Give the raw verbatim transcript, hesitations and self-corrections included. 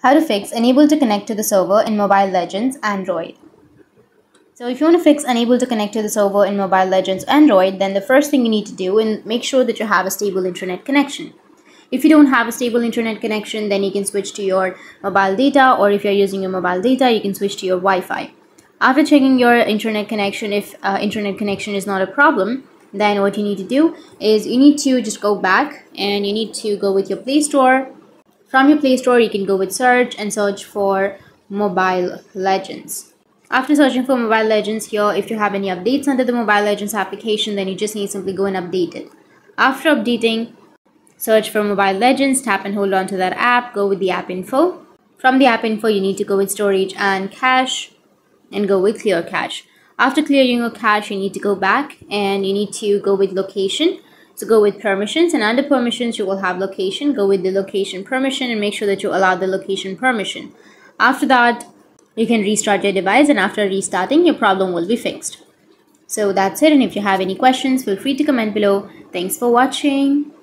How to fix unable to connect to the server in Mobile Legends Android. So if you want to fix unable to connect to the server in Mobile Legends Android, then the first thing you need to do is make sure that you have a stable internet connection. If you don't have a stable internet connection, then you can switch to your mobile data, or if you're using your mobile data, you can switch to your Wi-Fi. After checking your internet connection, if uh, internet connection is not a problem, then what you need to do is you need to just go back and you need to go with your Play Store. From your Play Store, you can go with search and search for Mobile Legends. After searching for Mobile Legends here, if you have any updates under the Mobile Legends application, then you just need to simply go and update it. After updating, search for Mobile Legends, tap and hold on to that app, go with the app info. From the app info, you need to go with storage and cache and go with clear cache. After clearing your cache, you need to go back and you need to go with location. So go with permissions, and under permissions you will have location. Go with the location permission and make sure that you allow the location permission. After that, you can restart your device, and after restarting, your problem will be fixed. So that's it, and if you have any questions, feel free to comment below. Thanks for watching.